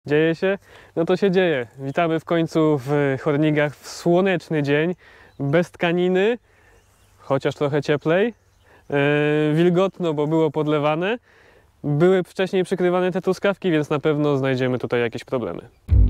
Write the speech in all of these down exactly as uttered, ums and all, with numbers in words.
Dzieje się? No to się dzieje. Witamy w końcu w Hornigach w słoneczny dzień, bez tkaniny, chociaż trochę cieplej, yy, wilgotno, bo było podlewane. Były wcześniej przykrywane te truskawki, więc na pewno znajdziemy tutaj jakieś problemy.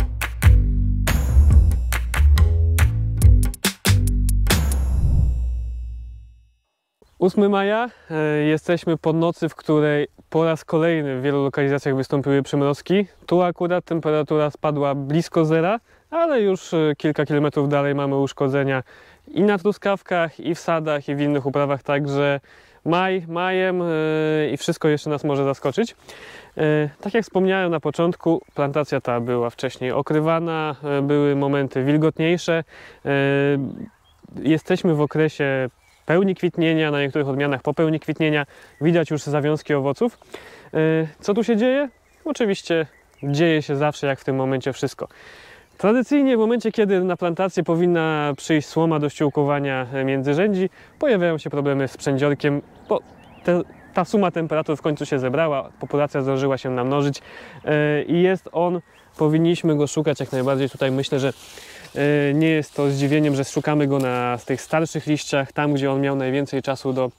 ósmego maja, e, jesteśmy po nocy, w której po raz kolejny w wielu lokalizacjach wystąpiły przymrozki. Tu akurat temperatura spadła blisko zera, ale już e, kilka kilometrów dalej mamy uszkodzenia i na truskawkach, i w sadach, i w innych uprawach, także maj, majem e, i wszystko jeszcze nas może zaskoczyć. E, tak jak wspomniałem na początku, plantacja ta była wcześniej okrywana, e, były momenty wilgotniejsze. E, jesteśmy w okresie pełni kwitnienia, na niektórych odmianach po pełni kwitnienia widać już zawiązki owoców. Co tu się dzieje? Oczywiście dzieje się zawsze, jak w tym momencie, wszystko. Tradycyjnie w momencie, kiedy na plantację powinna przyjść słoma do ściółkowania międzyrzędzi, pojawiają się problemy z przędziorkiem, bo te, ta suma temperatur w końcu się zebrała, populacja zdążyła się namnożyć i jest on, powinniśmy go szukać jak najbardziej. Tutaj myślę, że nie jest to zdziwieniem, że szukamy go na tych starszych liściach, tam gdzie on miał najwięcej czasu do,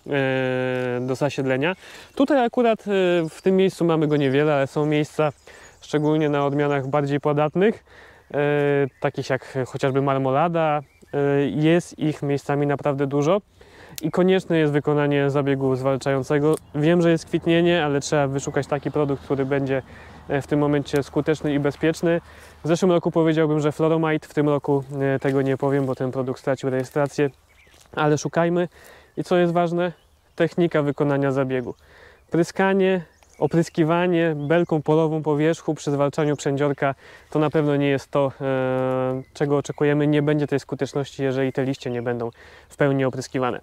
do zasiedlenia. Tutaj akurat w tym miejscu mamy go niewiele, ale są miejsca, szczególnie na odmianach bardziej podatnych, takich jak chociażby marmolada. Jest ich miejscami naprawdę dużo i konieczne jest wykonanie zabiegu zwalczającego. Wiem, że jest kwitnienie, ale trzeba wyszukać taki produkt, który będzie w tym momencie skuteczny i bezpieczny. W zeszłym roku powiedziałbym, że Floromite, w tym roku tego nie powiem, bo ten produkt stracił rejestrację, ale szukajmy. I co jest ważne? Technika wykonania zabiegu. Pryskanie, opryskiwanie belką polową po wierzchu przy zwalczaniu przędziorka to na pewno nie jest to, e, czego oczekujemy. Nie będzie tej skuteczności, jeżeli te liście nie będą w pełni opryskiwane.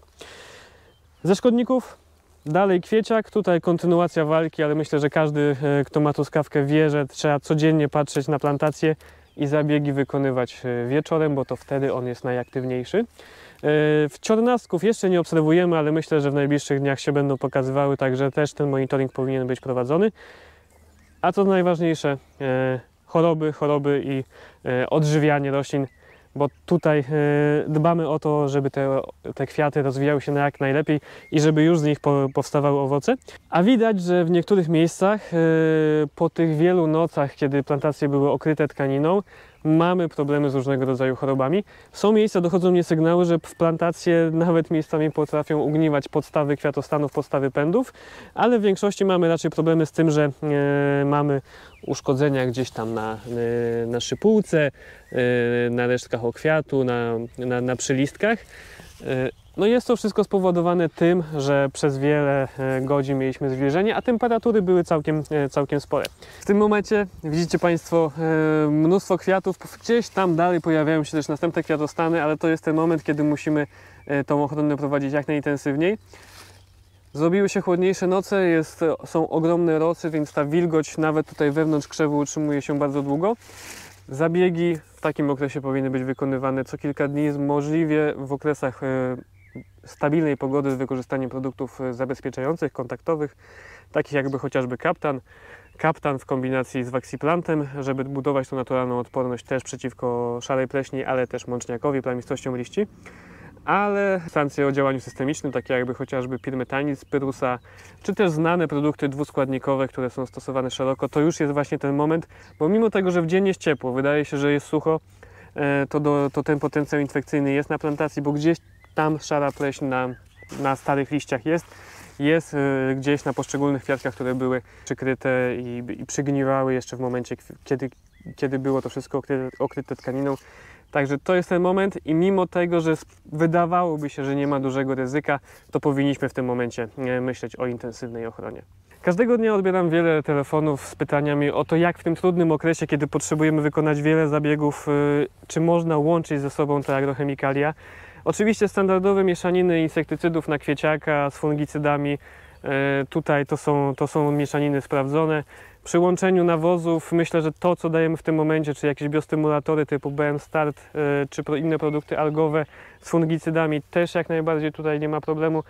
Ze szkodników dalej kwieciak, tutaj kontynuacja walki, ale myślę, że każdy, kto ma truskawkę, wie, że trzeba codziennie patrzeć na plantację i zabiegi wykonywać wieczorem, bo to wtedy on jest najaktywniejszy. W ciornastków jeszcze nie obserwujemy, ale myślę, że w najbliższych dniach się będą pokazywały, także też ten monitoring powinien być prowadzony. A co najważniejsze, choroby, choroby i odżywianie roślin, bo tutaj dbamy o to, żeby te, te kwiaty rozwijały się jak najlepiej i żeby już z nich powstawały owoce. A widać, że w niektórych miejscach po tych wielu nocach, kiedy plantacje były okryte tkaniną, mamy problemy z różnego rodzaju chorobami. Są miejsca, dochodzą mnie sygnały, że w plantacje nawet miejscami potrafią ugniwać podstawy kwiatostanów, podstawy pędów, ale w większości mamy raczej problemy z tym, że e, mamy uszkodzenia gdzieś tam na, e, na szypułce, e, na resztkach okwiatu, na, na, na przylistkach. E, No jest to wszystko spowodowane tym, że przez wiele godzin mieliśmy zwilżenie, a temperatury były całkiem, całkiem spore. W tym momencie widzicie Państwo mnóstwo kwiatów. Gdzieś tam dalej pojawiają się też następne kwiatostany, ale to jest ten moment, kiedy musimy tą ochronę prowadzić jak najintensywniej. Zrobiły się chłodniejsze noce, jest, są ogromne rosy, więc ta wilgoć nawet tutaj wewnątrz krzewu utrzymuje się bardzo długo. Zabiegi w takim okresie powinny być wykonywane co kilka dni, możliwie w okresach stabilnej pogody z wykorzystaniem produktów zabezpieczających, kontaktowych, takich jakby chociażby Kaptan. Kaptan w kombinacji z Waxiplantem, żeby budować tą naturalną odporność też przeciwko szarej pleśni, ale też mączniakowi, plamistościom liści. Ale substancje o działaniu systemicznym, takie jakby chociażby pirmetanil z pyrusa, czy też znane produkty dwuskładnikowe, które są stosowane szeroko, to już jest właśnie ten moment, bo mimo tego, że w dzień jest ciepło, wydaje się, że jest sucho, to, do, to ten potencjał infekcyjny jest na plantacji, bo gdzieś tam szara pleśń na, na starych liściach jest, jest y, gdzieś na poszczególnych kwiatkach, które były przykryte i, i przygniwały jeszcze w momencie, kiedy, kiedy było to wszystko okryte, okryte tkaniną. Także to jest ten moment i mimo tego, że wydawałoby się, że nie ma dużego ryzyka, to powinniśmy w tym momencie myśleć o intensywnej ochronie. Każdego dnia odbieram wiele telefonów z pytaniami o to, jak w tym trudnym okresie, kiedy potrzebujemy wykonać wiele zabiegów, y, czy można łączyć ze sobą te agrochemikalia. Oczywiście standardowe mieszaniny insektycydów na kwieciaka z fungicydami, tutaj to są, to są mieszaniny sprawdzone. Przy łączeniu nawozów myślę, że to, co dajemy w tym momencie, czy jakieś biostymulatory typu B M Start, czy inne produkty algowe z fungicydami, też jak najbardziej tutaj nie ma problemu.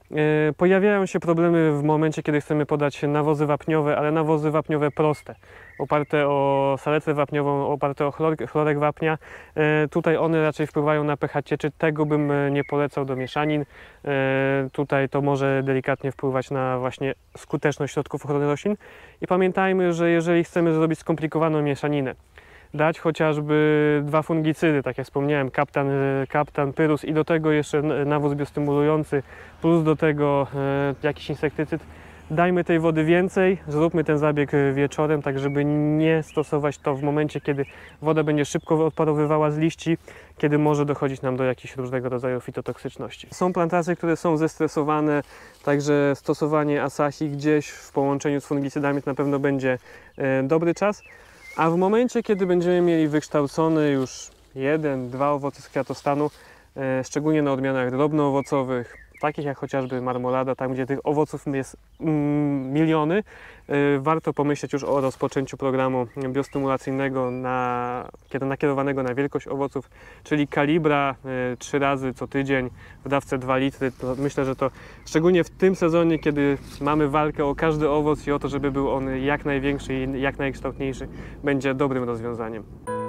Pojawiają się problemy w momencie, kiedy chcemy podać nawozy wapniowe, ale nawozy wapniowe proste, oparte o salecę wapniową, oparte o chlor, chlorek wapnia. Tutaj one raczej wpływają na pH cieczy, tego bym nie polecał do mieszanin. Tutaj to może delikatnie wpływać na właśnie skuteczność środków ochrony roślin. I pamiętajmy, że jeżeli chcemy zrobić skomplikowaną mieszaninę, dać chociażby dwa fungicydy, tak jak wspomniałem, kaptan, kaptan, pyrus i do tego jeszcze nawóz biostymulujący, plus do tego e, jakiś insektycyd. Dajmy tej wody więcej, zróbmy ten zabieg wieczorem, tak żeby nie stosować to w momencie, kiedy woda będzie szybko odparowywała z liści, kiedy może dochodzić nam do jakichś różnego rodzaju fitotoksyczności. Są plantacje, które są zestresowane, także stosowanie Asahi gdzieś w połączeniu z fungicydami to na pewno będzie e, dobry czas. A w momencie, kiedy będziemy mieli wykształcony już jeden, dwa owoce z kwiatostanu, e, szczególnie na odmianach drobnoowocowych, takich jak chociażby marmolada, tam gdzie tych owoców jest mm, miliony, e, warto pomyśleć już o rozpoczęciu programu biostymulacyjnego na, kiedy nakierowanego na wielkość owoców, czyli kalibra e, trzy razy co tydzień w dawce dwa litry. To myślę, że to szczególnie w tym sezonie, kiedy mamy walkę o każdy owoc i o to, żeby był on jak największy i jak najkształtniejszy, będzie dobrym rozwiązaniem.